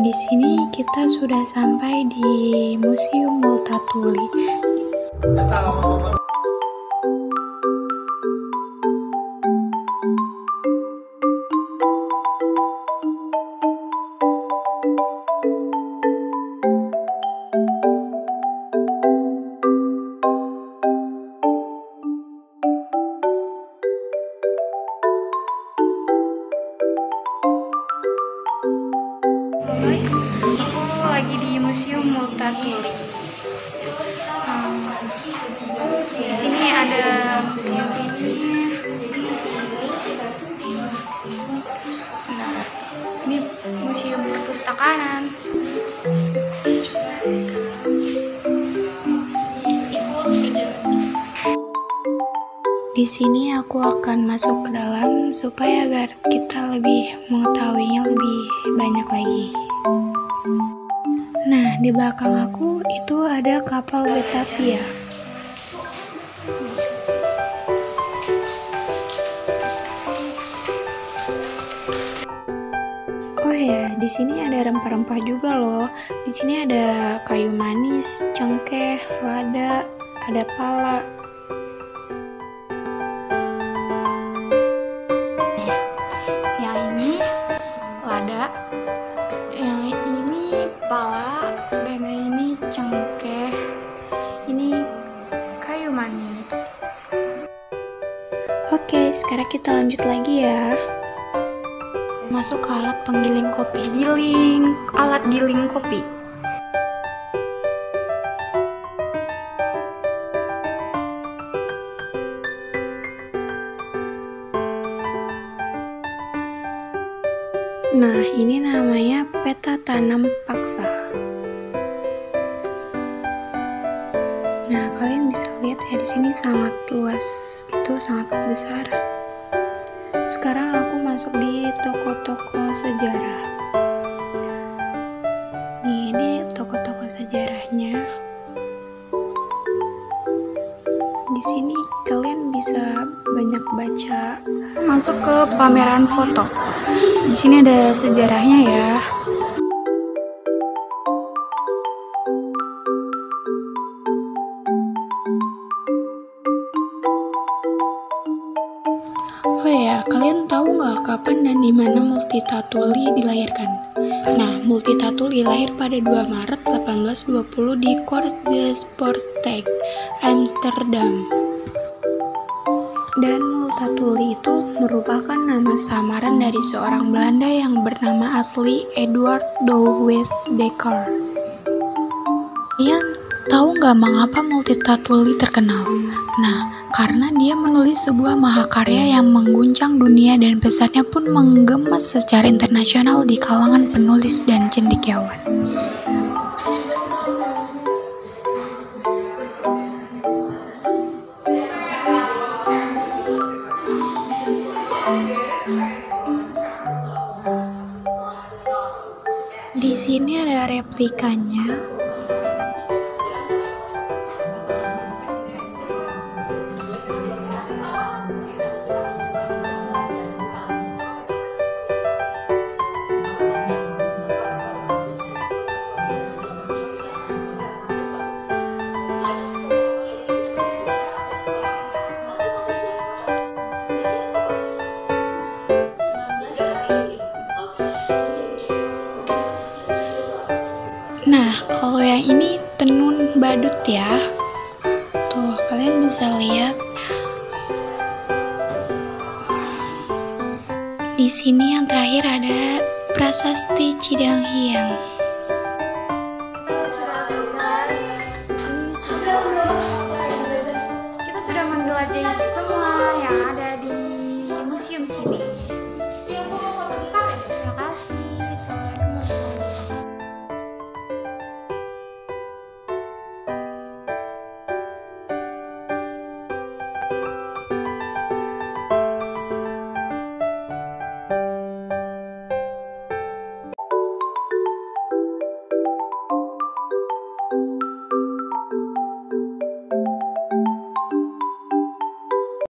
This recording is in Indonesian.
di sini kita sudah sampai di Museum Multatuli. Aku lagi di Museum Multatuli. Di sini ada museum ini. Nah, ini museum perpustakaan. Di sini aku akan masuk ke dalam supaya agar kita lebih mengetahuinya lebih banyak lagi. Nah, di belakang aku itu ada kapal Batavia. Oh ya, di sini ada rempah-rempah juga loh. Di sini ada kayu manis, cengkeh, lada, ada pala. Yang ini lada, yang ini pala, dan ini cengkeh, ini kayu manis. Oke, sekarang kita lanjut lagi ya. Masuk ke alat penggiling kopi. Alat giling kopi. Nah, ini namanya peta tanam paksa. Nah, kalian bisa lihat ya di sini sangat luas, itu sangat besar. Sekarang aku masuk di toko-toko sejarah. Nih, ini toko-toko sejarahnya. Di sini kalian bisa banyak baca. Masuk ke pameran foto. Di sini ada sejarahnya ya. Oh ya, kalian tahu nggak kapan dan di mana Multatuli dilahirkan? Nah, Multatuli lahir pada 2 Maret 1820 di Kortjespoorteg, Amsterdam. Dan Multatuli itu merupakan nama samaran dari seorang Belanda yang bernama asli Edward Douwes Dekker. Kalian tahu nggak mengapa Multatuli terkenal? Nah, karena dia menulis sebuah mahakarya yang mengguncang dunia dan pesannya pun menggemas secara internasional di kalangan penulis dan cendekiawan. Di sini ada replikanya. Nah, kalau yang ini tenun badut ya. Tuh, kalian bisa lihat. Di sini yang terakhir ada Prasasti Cidanghyang.